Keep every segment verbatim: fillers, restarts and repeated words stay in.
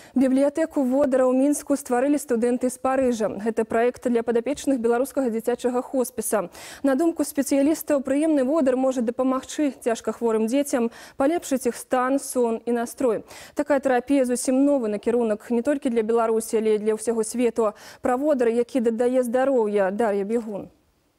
Бібліятэку водара ў Мінску стварылі студэнты з Парыжа. Гэта праект для падапечных беларускага дзіцячага хоспіса. На думку спецыялістаў, прыемны водар можа дапамагчы цяжка хворым дзецям, палепшыць іх стан, сон і настрой. Такая тэрапія зусім новы накірунак не толькі для Беларусі, але і для ўсяго свету. Пра водар, які дадае здароўя, Дар'я Бегун.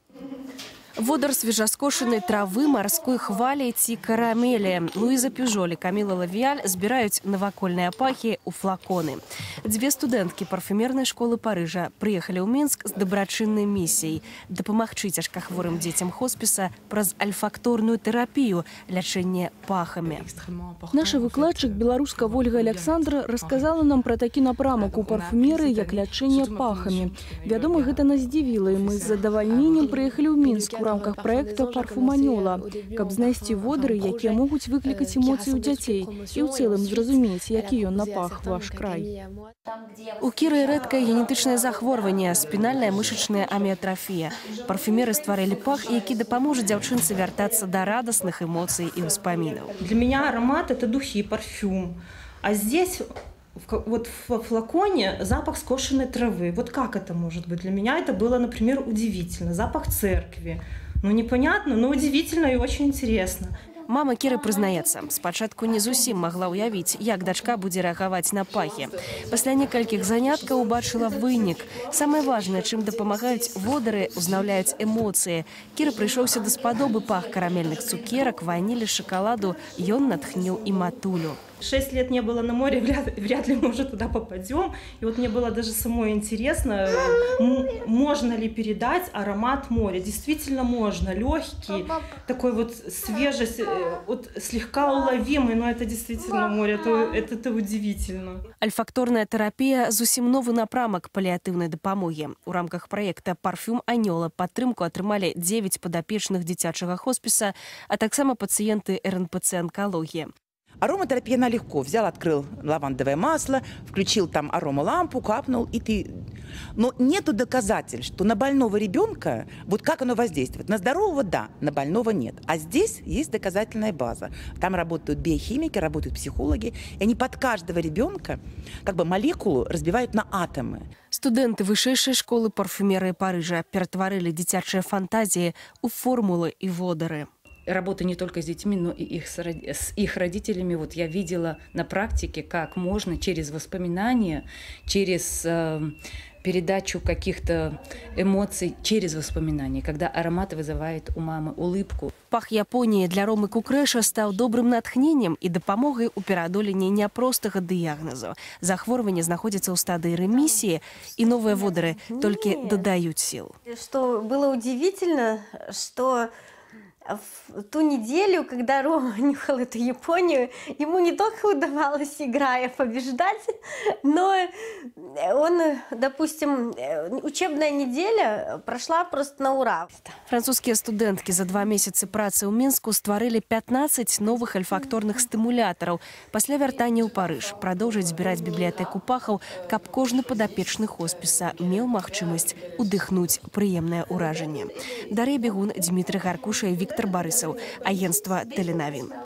Водар свежаскошенай травы, марской хвалі ці карамелі. Луіза Пюжоль і Каміла Лавіяль збіраюць навакольныя пахі ў флаконы. Дзве студэнткі парфюмернай школы Парыжа прыехалі ў Мінск з дабрачыннай місіяй дапамагчы цяжкахворым дзецям хоспіса праз альфакторную тэрапію, лячэнне пахамі. Наша выкладчык, беларуска Вольга Александра, расказала нам пра такі напрамак у парфюмеры, як лячэнне пахамі. Вядома, гэта нас здзівіла, і мы з задавальненнем прыехалі ў Мінск у рамках проекта «Парфуманёла», каб знайсці водары, якія могуць выклікаць эмоцыі ў дзяцей і ў цэлым зразумець, які ён на пах ваш край. У Кіры рэдкае генетычнае захворванне, спінальная мышачная аміятрафія. Парфюмеры стварылі пах, які дапаможа дзяўчынцы вяртацца да радасных эмоцый і ўспамінаў. Для меня аромат – это духи, парфюм. А здесь, вот в флаконе, запах скошенной травы. Вот как это может быть? Для меня это было, например, удивительно. Запах церкви. Ну, непонятно, но удивительно и очень интересно. Мама Кіры прызнаецца, спачатку не зусім магла ўявіць, як дачка будзе рэагаваць на пахі. Пасля некалькіх заняткаў убачыла вынік. Самае важнае, чым дапамагаюць водары, узнаўляюць эмоцыі. Кіры прыйшоўся да спадобы пах карамельных цукерак, ванілі, шакаладу. Ён натхніў і матулю. Шесть лет не было на море, вряд, вряд ли мы уже туда попадем. И вот мне было даже самой интересно, можно ли передать аромат моря. Действительно можно. Легкий, такой вот свежесть, вот слегка уловимый, но это действительно море. Это, это, это удивительно. Альфакторная терапия зусім новы напрамак паліатыўнай дапамогі. У рамках проекта «Парфюм Анёла» падтрымку атрымалі дзевяць падапечных дзіцячага хоспіса, а таксама пациенты эр эн пэ цэ онкологии. Ароматерапия она легко. Взял, открыл лавандовое масло, включил там аромалампу, капнул, и ты... Но нету доказательств, что на больного ребенка, вот как оно воздействует. На здорового – да, на больного – нет. А здесь есть доказательная база. Там работают биохимики, работают психологи, и они под каждого ребенка как бы молекулу разбивают на атомы. Студенты вышэйшай школы парфюмерыі Парыжа ператварылі дзіцячыя фантазіі ў формулы і водары. Работа не только с детьми, но и их, с их родителями. Вот я видела на практике, как можно через воспоминания, через э, передачу каких-то эмоций, через воспоминания, когда аромат вызывает у мамы улыбку. Пах Японии для Ромы Кукрэша стал добрым натхнением и дапамогай у пераадоленні няпростага дыягназу. Захворванне знаходзіцца ў стадыі ремиссии, и новые водары только дадаюць сил. Что было удивительно, что в ту неделю, когда Рома нюхал эту Японию, ему не только удавалось, играя, побеждать, но он, допустим, учебная неделя прошла просто на ура. Французские студентки за два месяца працы ў Мінску стварылі пятнаццаць новых альфакторных стымулятораў. Пасля вяртання ў Парыж продолжить збіраць бібліятэку пахаў, каб кожны падапечны хоспіса меў магчымасць удыхнуць прыемнае ўражанне. Дар'я Бегун, Дмитрий Гаркуша и Виктор Борисов. Агентство «Теленовин».